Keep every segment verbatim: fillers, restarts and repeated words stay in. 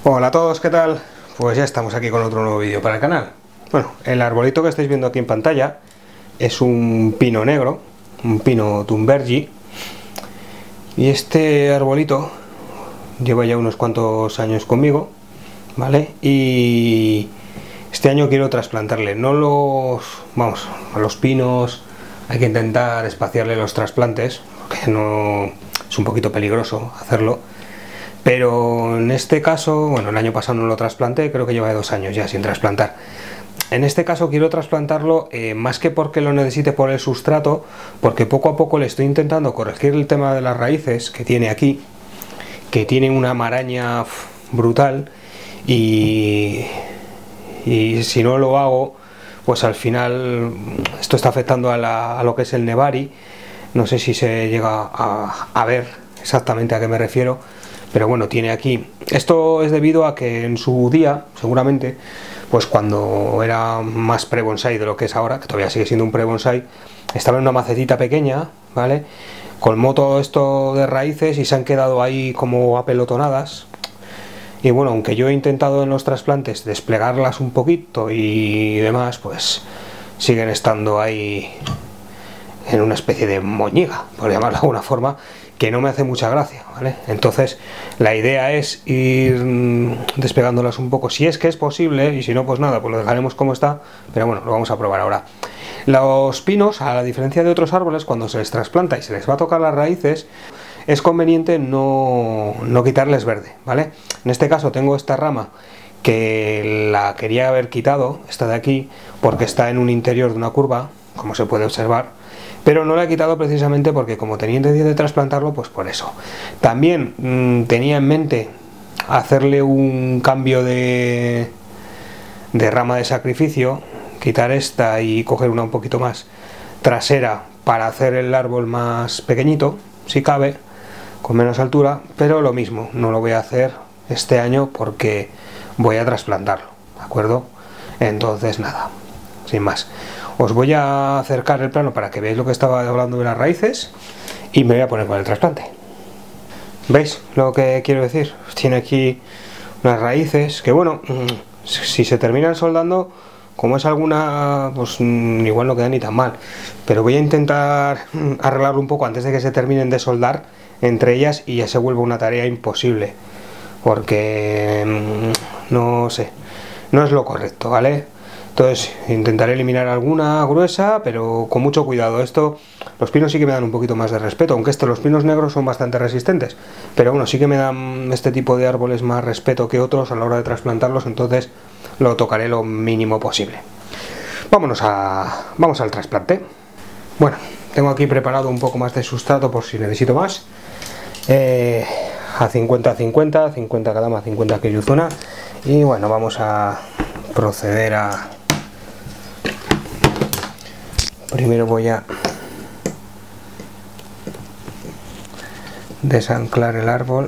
Hola a todos, ¿qué tal? Pues ya estamos aquí con otro nuevo vídeo para el canal. Bueno, el arbolito que estáis viendo aquí en pantalla es un pino negro, un pino Thunbergi. Y este arbolito lleva ya unos cuantos años conmigo, ¿vale? Y este año quiero trasplantarle. No los... vamos, a los pinos hay que intentar espaciarle los trasplantes, porque no... es un poquito peligroso hacerlo. Pero en este caso, bueno, el año pasado no lo trasplanté, creo que lleva dos años ya sin trasplantar. En este caso quiero trasplantarlo eh, más que porque lo necesite por el sustrato, porque poco a poco le estoy intentando corregir el tema de las raíces que tiene aquí, que tiene una maraña uf, brutal, y, y si no lo hago, pues al final esto está afectando a, la, a lo que es el Nebari. No sé si se llega a, a ver exactamente a qué me refiero. Pero bueno, tiene aquí, esto es debido a que en su día, seguramente, pues cuando era más pre-bonsai de lo que es ahora, que todavía sigue siendo un pre-bonsai, estaba en una macetita pequeña, ¿vale? Colmó todo esto de raíces y se han quedado ahí como apelotonadas. Y bueno, aunque yo he intentado en los trasplantes desplegarlas un poquito y demás, pues siguen estando ahí en una especie de moñiga, por llamarlo de alguna forma, que no me hace mucha gracia, ¿vale? Entonces la idea es ir despegándolas un poco, si es que es posible, y si no, pues nada, pues lo dejaremos como está, pero bueno, lo vamos a probar ahora. Los pinos, a la diferencia de otros árboles, cuando se les trasplanta y se les va a tocar las raíces, es conveniente no, no quitarles verde, ¿vale? En este caso tengo esta rama que la quería haber quitado, esta de aquí, porque está en un interior de una curva, como se puede observar, pero no la he quitado precisamente porque como tenía intención de trasplantarlo, pues por eso. También mmm, tenía en mente hacerle un cambio de, de rama de sacrificio, quitar esta y coger una un poquito más trasera para hacer el árbol más pequeñito, si cabe, con menos altura, pero lo mismo, no lo voy a hacer este año porque voy a trasplantarlo, ¿de acuerdo? Entonces nada, sin más. Os voy a acercar el plano para que veáis lo que estaba hablando de las raíces y me voy a poner con el trasplante. ¿Veis lo que quiero decir? Tiene aquí unas raíces que, bueno, si se terminan soldando, como es alguna, pues igual no queda ni tan mal. Pero voy a intentar arreglarlo un poco antes de que se terminen de soldar entre ellas y ya se vuelva una tarea imposible. Porque, no sé, no es lo correcto, ¿vale? Entonces intentaré eliminar alguna gruesa, pero con mucho cuidado. Esto, los pinos sí que me dan un poquito más de respeto, aunque estos, los pinos negros son bastante resistentes, pero bueno, sí que me dan este tipo de árboles más respeto que otros a la hora de trasplantarlos, entonces lo tocaré lo mínimo posible. Vámonos a, vamos al trasplante. Bueno, tengo aquí preparado un poco más de sustrato por si necesito más. Eh, a cincuenta a cincuenta, cincuenta Kadama, cincuenta Keyuzuna, y bueno, vamos a proceder a... Primero voy a desanclar el árbol.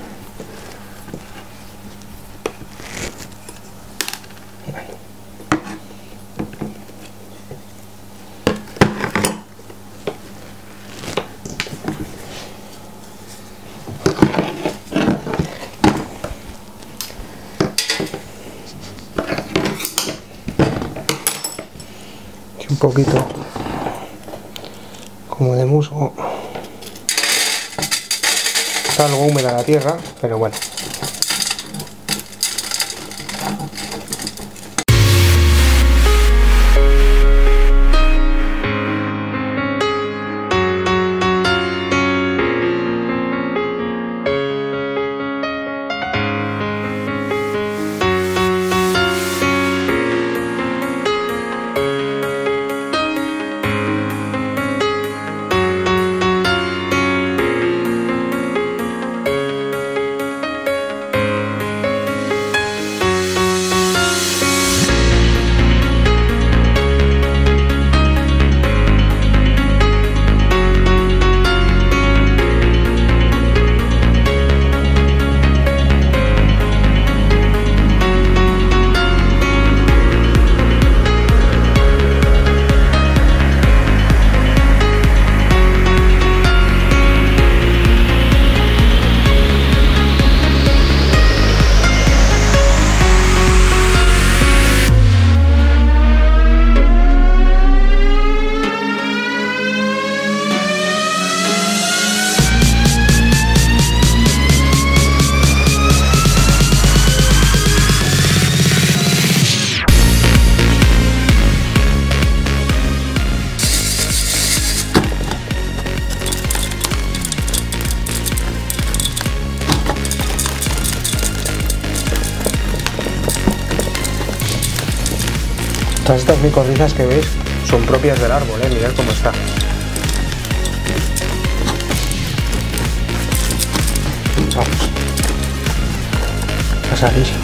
Un poquito como de musgo, está algo húmeda la tierra, pero bueno. Todas estas micorrizas que veis son propias del árbol, ¿eh? Mirad cómo está. Vamos. Pasadísimo.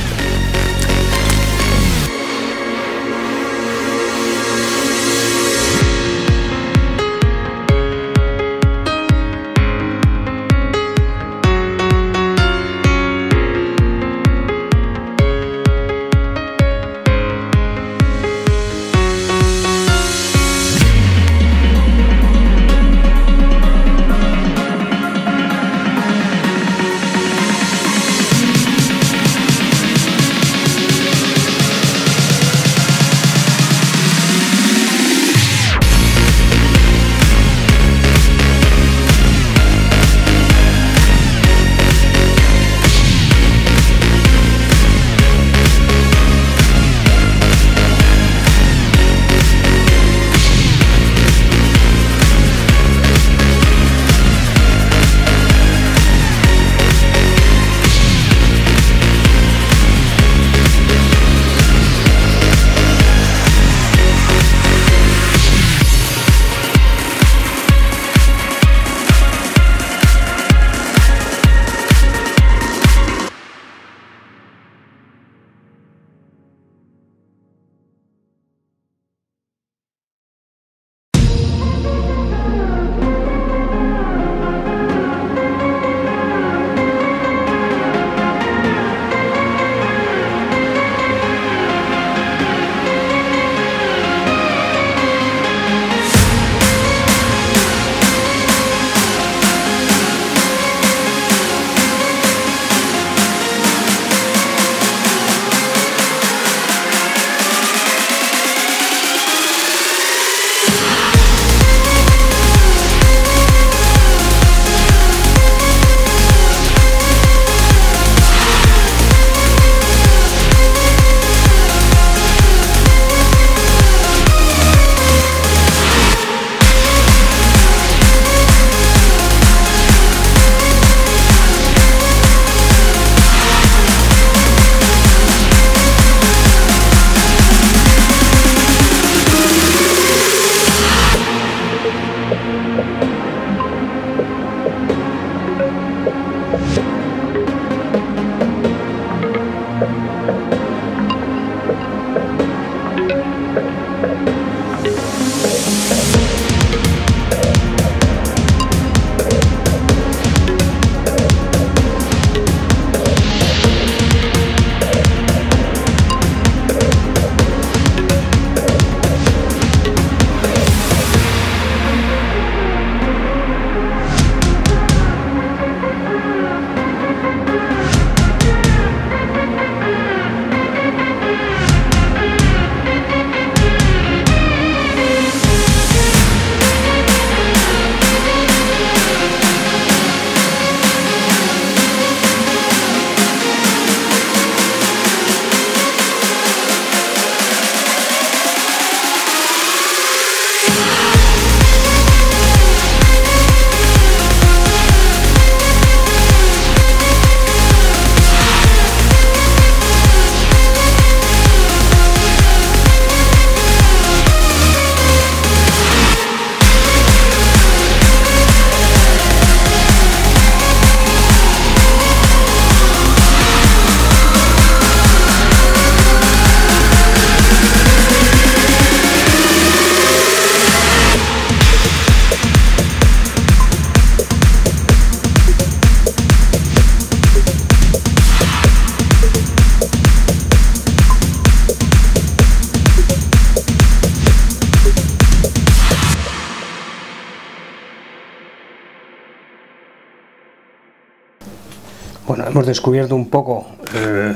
Bueno, hemos descubierto un poco el,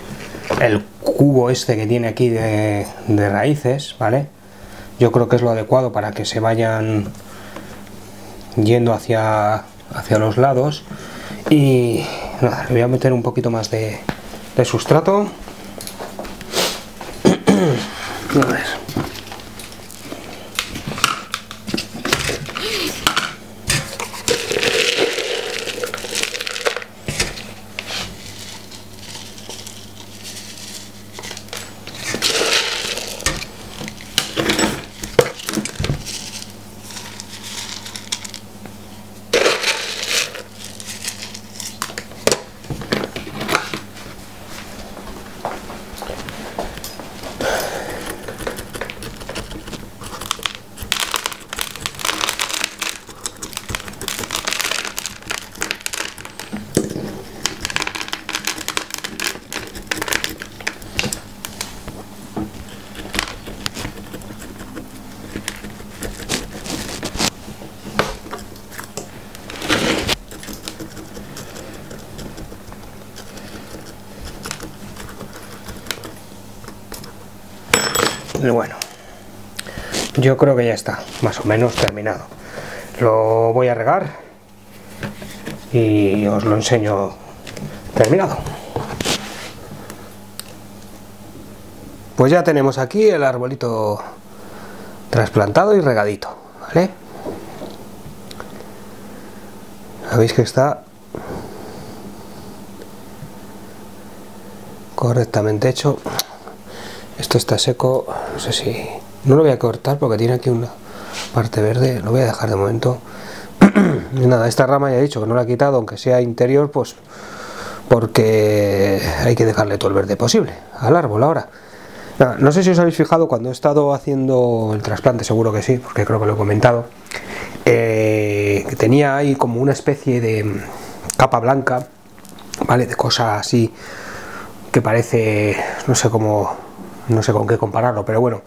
el cubo este que tiene aquí de, de raíces, ¿vale? Yo creo que es lo adecuado para que se vayan yendo hacia, hacia los lados. Y nada, le voy a meter un poquito más de, de sustrato. A ver. Y bueno, yo creo que ya está más o menos terminado. Lo voy a regar y os lo enseño terminado. Pues ya tenemos aquí el arbolito trasplantado y regadito, ¿vale? Veis que está correctamente hecho. Esto está seco, no sé si... No lo voy a cortar porque tiene aquí una parte verde, lo voy a dejar de momento. Y nada, esta rama ya he dicho que no la he quitado, aunque sea interior, pues porque hay que dejarle todo el verde posible al árbol ahora. Nada, no sé si os habéis fijado cuando he estado haciendo el trasplante, seguro que sí, porque creo que lo he comentado, eh, que tenía ahí como una especie de capa blanca, ¿vale? De cosa así que parece, no sé cómo, no sé con qué compararlo, pero bueno,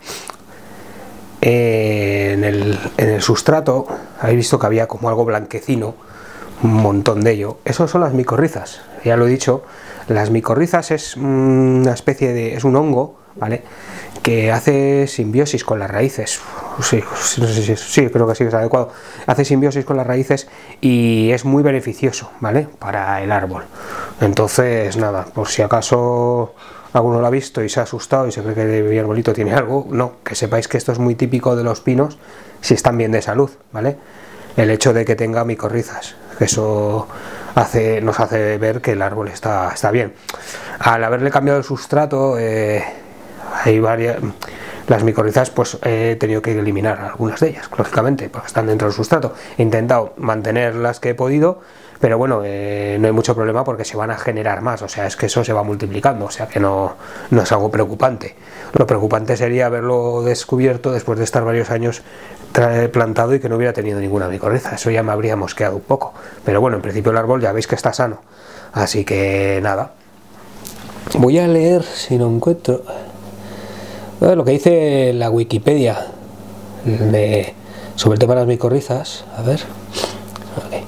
eh, en, el, en el sustrato habéis visto que había como algo blanquecino, un montón de ello. Esos son las micorrizas, ya lo he dicho. Las micorrizas es una especie de, es un hongo, ¿vale? Que hace simbiosis con las raíces. Sí, no sé si es, sí, creo que sí es adecuado. Hace simbiosis con las raíces y es muy beneficioso, ¿vale? Para el árbol. Entonces, nada, por si acaso alguno lo ha visto y se ha asustado y se cree que mi arbolito tiene algo, no, que sepáis que esto es muy típico de los pinos si están bien de salud, ¿vale? El hecho de que tenga micorrizas, que eso hace, nos hace ver que el árbol está, está bien. Al haberle cambiado el sustrato, eh, hay varias, las micorrizas, pues he tenido que eliminar algunas de ellas, lógicamente, porque están dentro del sustrato. He intentado mantener las que he podido, pero bueno, eh, no hay mucho problema porque se van a generar más, o sea, es que eso se va multiplicando, o sea que no, no es algo preocupante. Lo preocupante sería haberlo descubierto después de estar varios años plantado y que no hubiera tenido ninguna micorriza, eso ya me habría mosqueado un poco, pero bueno, en principio el árbol ya veis que está sano, así que nada. Voy a leer, si no encuentro, bueno, lo que dice la Wikipedia de, sobre el tema de las micorrizas, a ver, okay.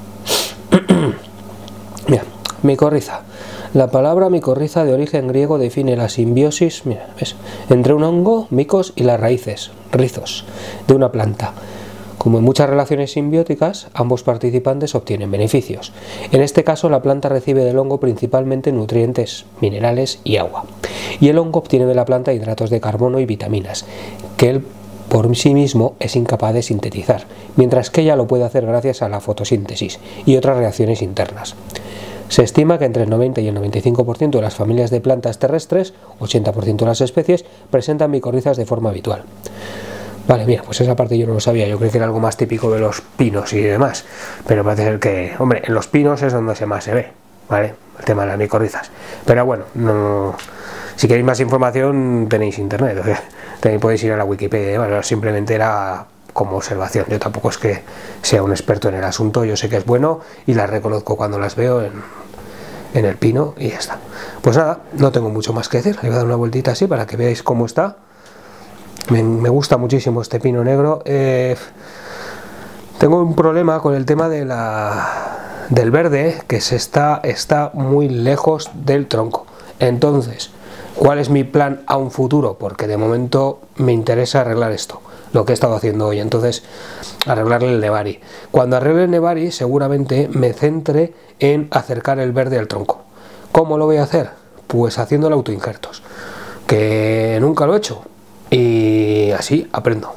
Mira, micorriza. La palabra micorriza de origen griego define la simbiosis, mira, ¿ves?, entre un hongo, micos, y las raíces, rizos, de una planta. Como en muchas relaciones simbióticas, ambos participantes obtienen beneficios. En este caso, la planta recibe del hongo principalmente nutrientes, minerales y agua. Y el hongo obtiene de la planta hidratos de carbono y vitaminas, que él por sí mismo es incapaz de sintetizar, mientras que ella lo puede hacer gracias a la fotosíntesis y otras reacciones internas. Se estima que entre el noventa y el noventa y cinco por ciento de las familias de plantas terrestres, ochenta por ciento de las especies, presentan micorrizas de forma habitual. Vale, mira, pues esa parte yo no lo sabía, yo creí que era algo más típico de los pinos y demás, pero parece ser que, hombre, en los pinos es donde se más se ve, ¿vale? El tema de las micorrizas. Pero bueno, no, si queréis más información tenéis internet, o sea, también podéis ir a la Wikipedia, ¿vale? Simplemente era como observación, yo tampoco es que sea un experto en el asunto, yo sé que es bueno y las reconozco cuando las veo en, en el pino y ya está. Pues nada, no tengo mucho más que decir, le voy a dar una vueltita así para que veáis cómo está. Me, me gusta muchísimo este pino negro. Eh, tengo un problema con el tema de la, del verde, que se está, está muy lejos del tronco. Entonces, ¿cuál es mi plan a un futuro? Porque de momento me interesa arreglar esto, lo que he estado haciendo hoy, entonces arreglarle el nebari. Cuando arregle el nebari seguramente me centre en acercar el verde al tronco. ¿Cómo lo voy a hacer? Pues haciéndole autoinjertos, que nunca lo he hecho y así aprendo.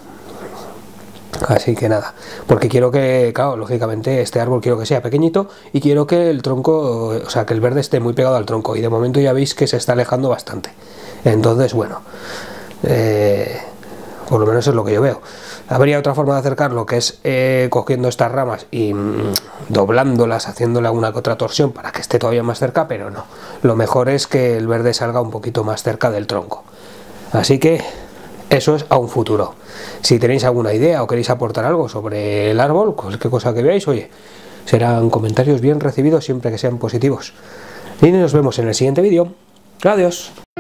Así que nada, porque quiero que, claro, lógicamente este árbol quiero que sea pequeñito y quiero que el tronco, o sea, que el verde esté muy pegado al tronco, y de momento ya veis que se está alejando bastante. Entonces, bueno, eh, por lo menos es lo que yo veo. Habría otra forma de acercarlo, que es eh, cogiendo estas ramas y mmm, doblándolas, haciéndole alguna que otra torsión para que esté todavía más cerca, pero no. Lo mejor es que el verde salga un poquito más cerca del tronco. Así que eso es a un futuro. Si tenéis alguna idea o queréis aportar algo sobre el árbol, cualquier cosa que veáis, oye, serán comentarios bien recibidos siempre que sean positivos. Y nos vemos en el siguiente vídeo. Adiós.